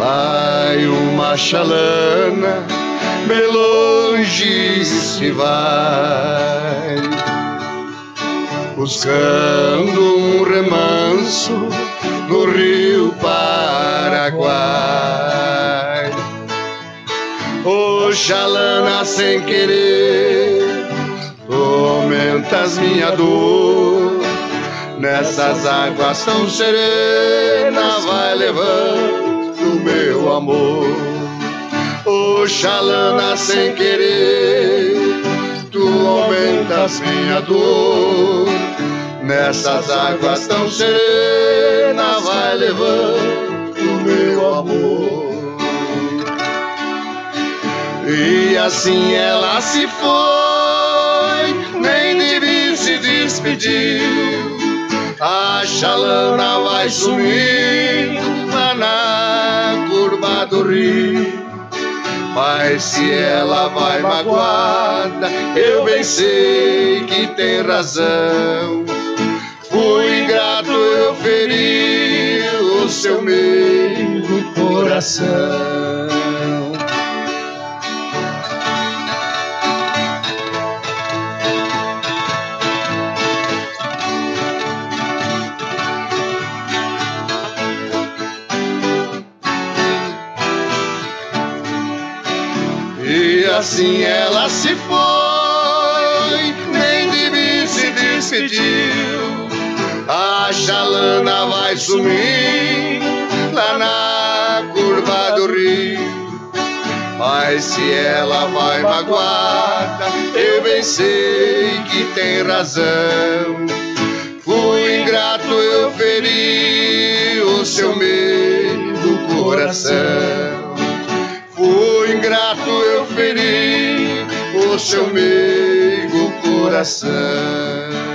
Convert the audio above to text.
Vai uma chalana, bem longe se vai, buscando um remanso no rio Paraguai. Ô chalana, sem querer, tu aumentas minha dor. Nessas águas tão serenas vai levando meu amor. Ô chalana, sem querer, tu aumentas minha dor. Nessas águas tão serenas vai levando meu amor. E assim ela se foi, nem de mim se despediu. A chalana vai sumindo lá na curva do rio. Mas se ela vai magoada, eu bem sei que tem razão. Fui ingrato, eu feri o seu meigo coração. E assim ela se foi, nem de mim se despediu. A chalana vai sumir lá na curva do rio. Mas se ela vai magoada, eu bem sei que tem razão. Fui ingrato, eu feri o seu medo coração. Fui ingrato, eu feri o seu meigo coração.